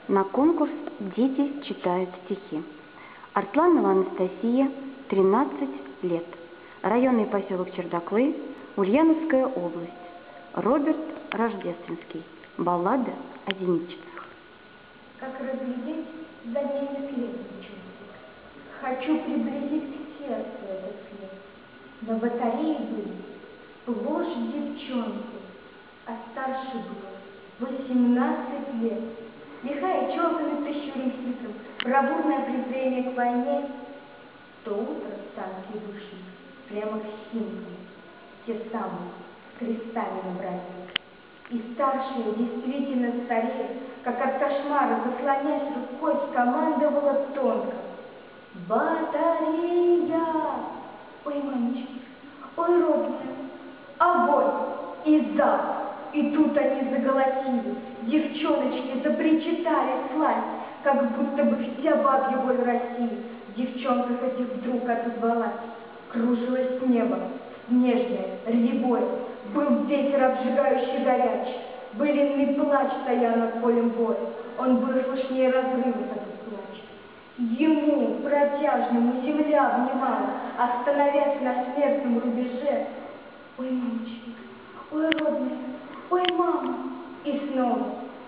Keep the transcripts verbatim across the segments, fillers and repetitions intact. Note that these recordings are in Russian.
на конкурс «Дети читают стихи». Арсланова Анастасия, тринадцать лет. Районный поселок Чердаклы, Ульяновская область. Роберт Рождественский. Баллада о зенитчицах. Как разглядеть за ними след чувств. Хочу приблизить к сердцу этот след. На батарее были сплошь девчонки, а старше было восемнадцать лет. Лихая челками прищурим хитрым, бравурное презрение к войне. То утро царские души прямо к химкам, те самые, с крестами на броне. И старшая действительно старее, как от кошмара, заслонясь рукой, скомандовала тонко: «Батарея! Ой, мамочки, ой, родная, огонь!» И залп, и тут они заголосили, девчоночки запричитали слазь, как будто бы вся бабья боль России в девчонках этих вдруг отозвалась. Кружилось небо, снежное, рябое, был ветер обжигающий горячий, былинный плач стоял над полем боя, он был слышнее разрывов этот плач. Ему, протяжному, земля внимала, остановясь на смертном рубеже. Ой, мамочки, ой, родная, ой, мама, и снова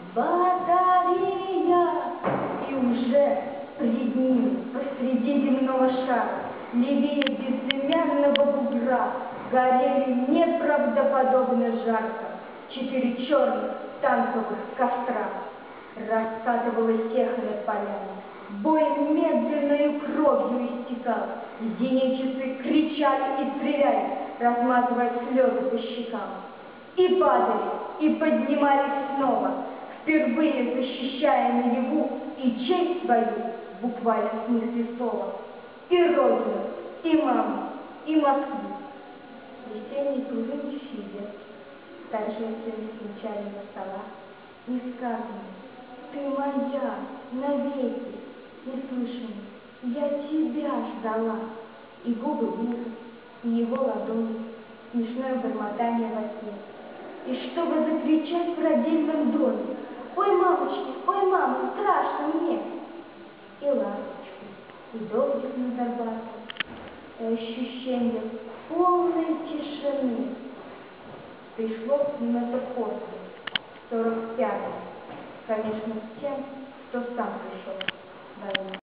батарея, и уже пред ним, посреди земного шара, левее безымянного бугра, горели неправдоподобно жарко четыре черных танковых костра. Раскатывалось эхо над полями, бой медленною кровью истекал, зенитчицы кричали и стреляли, размазывая слезы по щекам. И падали, и поднимались снова, впервые защищая наяву и честь свою в буквальном смысле слова, и родину, и маму, и Москву. Весенний тужинчий лет, торжественно венчали на столах, не сказано: «Ты моя навеки», неслышно: «Я тебя ждала». И губы мужа, и его ладони, смешное бормотание во сне. И чтобы закричать в родильном доме: «Ой, мамочки, ой, мама, страшно мне!» И ласточку, и дождик над Арбатом, и ощущение полной тишины. Пришло минута после, сорок пятый, конечно, с тем, кто сам пришел.